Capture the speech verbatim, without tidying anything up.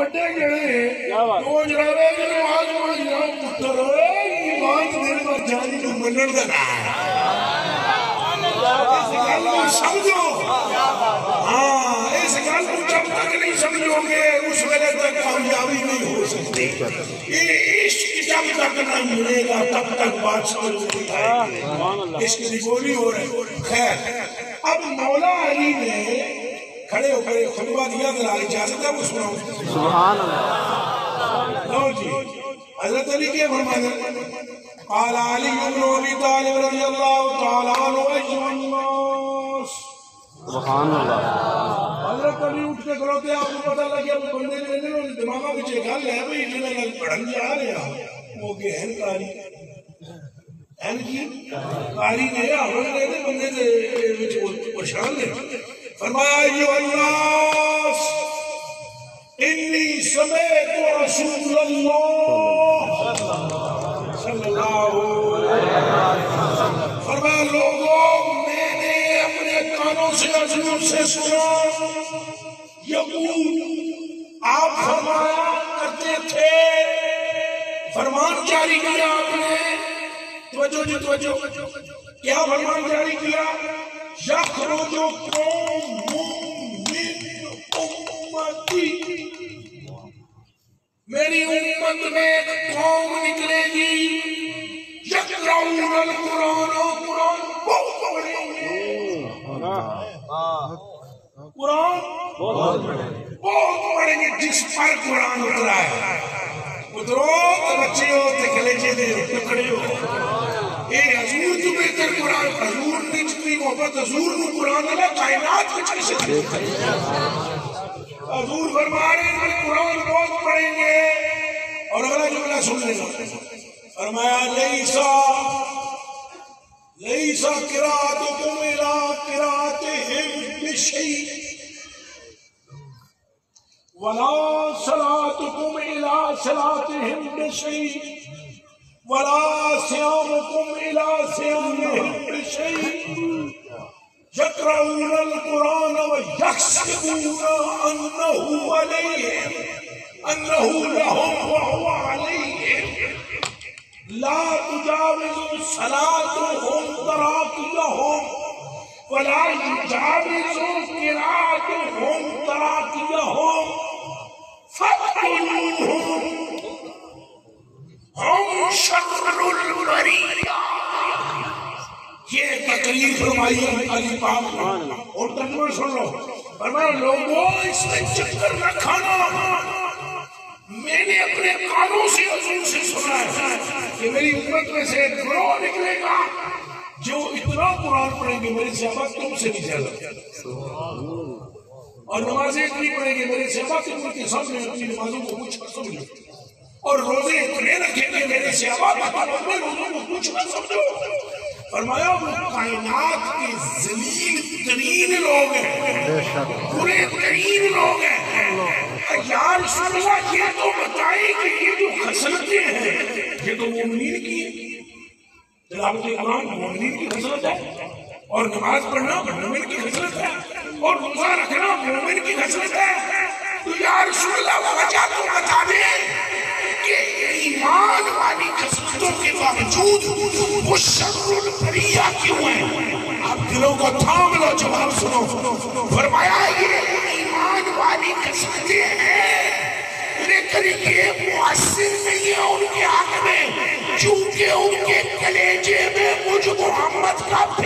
وڈے جڑے دو جڑے نماز پڑھ جاؤ پتر ایمان دل پر جانی نو منن دا اس گل کو سمجھو ہاں اس گل کو جب تک نہیں سمجھو گے اس ویلے تک کامیابی نہیں ہو سکتی یہ عشق جب تک نہیں ملے گا تب تک بات سمجھ نہیں آئے گی عشق کی بولی ہو رہے خیر اب مولا علی نے کھڑے ہو کر خطبہ دیا ذرا اجازت ہے وہ سناؤں سبحان اللہ لو جی حضرت علی کے فرمانے قال علی بن ابی طالب رضی اللہ تعالیٰ عنہ ایھا الناس سبحان اللہ حضرت علی اٹھ کے کھڑوتے آپ کو پتہ لگیا وہ بندے نے انہوں نے دماغہ کچھ گل ہے بھئی انہوں نے پڑھن جا رہے ہیں وہ کہ ہیں کاری ہیں کی کاری نے آمد رہے تھے بندے سے پرشان لے فرمایا ایھا الناس انی سمیت رسول اللہ صلی اللہ علیہ وسلم فرمایا لوگوں میں نے اپنے کانوں سے حضور سے سنا یقول آپ فرمایا کرتے تھے فرمان جاری کیا آپ نے توجہ جی توجہ کیا فرمان جاری کیا یخرج قوم من امتی میری امت میں ایک قوم نکلے گی یقرؤون القرآن قرآن بہت پڑھیں گے قرآن بہت پڑھیں گے جس پر قرآن اترا ہے اترو تو بچے ہو تو کلیجے دے ٹکڑے ہو اے حضور تو بہتر قرآن حضور نے جتنی محبت حضور نے قرآن اللہ کائنات میں چلی سے حضور فرما رہے ہیں قرآن بہت پڑھیں گے اور اگلا جملہ سن لے فرمایا لیسا لیسا قراتکم الى قراتہم بشیء ولا صلاتکم الى صلاتہم بشیء ولا صيامكم الى صيامهم بشيء يقرؤون القرآن ويحسبون أنه عليهم أنه لهم وهو عليهم لا تجاوز صلاتهم تراقيهم ولا يجاوز قراءتهم تراقيهم فاقتلوهم ہم شر البریہ یہ تقریر فرمائی علی پاک اور ترجمہ سن لو فرمایا لوگوں اس میں چکر نہ کھانا میں نے اپنے کانوں سے حضور سے سنا ہے کہ میری امت میں سے گروہ نکلے گا جو اتنا قرآن پڑھیں گے میرے صحابہ تم سے بھی زیادہ اور نمازیں اتنی پڑھیں گے میرے صحابہ تم کے سامنے اپنی نمازوں کو کچھ سمجھو اور روزے اتنے رکھیں گے میرے صحابہ میں روزوں کو کچھ نہ سمجھو فرمایا وہ کائنات کے ذلیل ترین لوگ ہیں برے ترین لوگ ہیں یا رسول اللہ یہ تو بتائیں کہ یہ جو خصلتیں ہیں یہ تو مومنین کی ہیں تلاوت قرآن مومنین کی خصلت ہے اور نماز پڑھنا مومن کی خصلت ہے اور روزہ رکھنا مومن کی خصلت ہے تو یا رسول اللہ وجہ تو بتا دیں کہ ایمان والی خصلتوں کے باوجود وہ شر البریہ کیوں ہیں آپ دلوں کو تھام لو جواب سنو فرمایا یہ ایمان والی خصلتیں ہیں لیکن یہ مؤثر نہیں ہے ان کے حق میں چونکہ ان کے کلیجے میں مجھ محمد کا